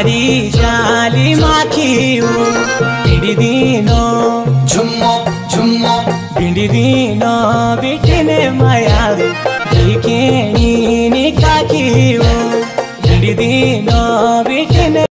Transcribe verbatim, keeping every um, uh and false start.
बाड़ी जाली माखियो भिंडी दिनो झुम्मो झुम्मो भिंडी दिनो बिटिने मायारू बिकेनी नि काखियो भिंडी दिनो